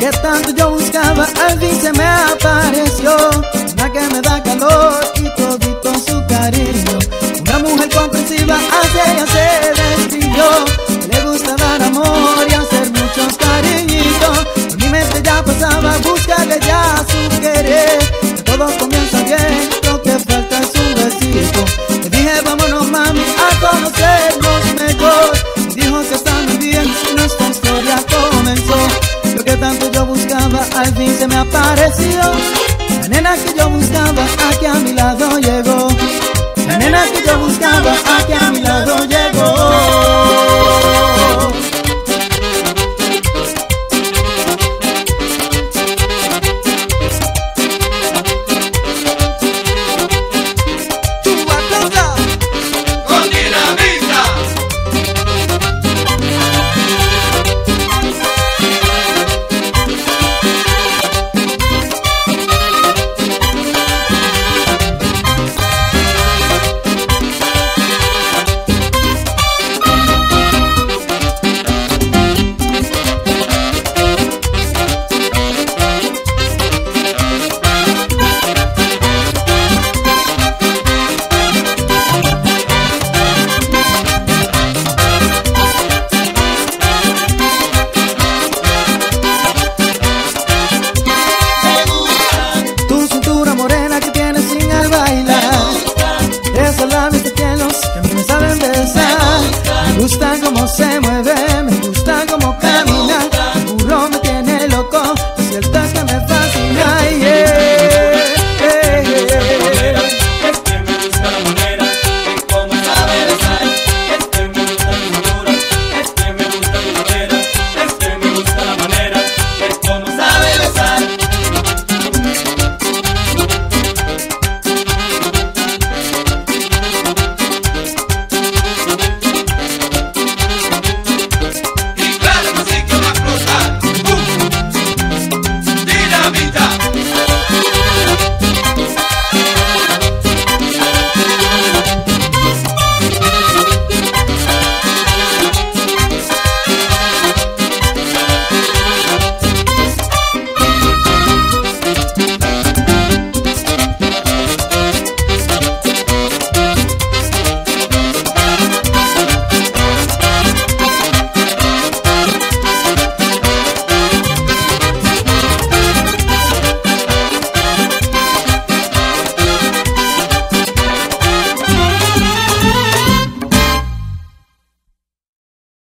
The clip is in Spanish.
que tanto yo buscaba, al fin se me apareció. Una que me da calor y todito su cariño. Una mujer comprensiva, hacia ella se describió. Le gusta dar amor y hacer muchos cariñitos. En mi mente ya pasaba buscarle ya su querer. Que todo comienza bien, lo que falta es un besito. Le dije vámonos mami a conocernos mejor. Y dijo que está muy bien y nuestra historia comenzó. Lo que tanto yo buscaba al fin se me apareció. La nena que yo buscaba aquí a mi lado llegó. La nena que yo buscaba aquí a mi lado llegó.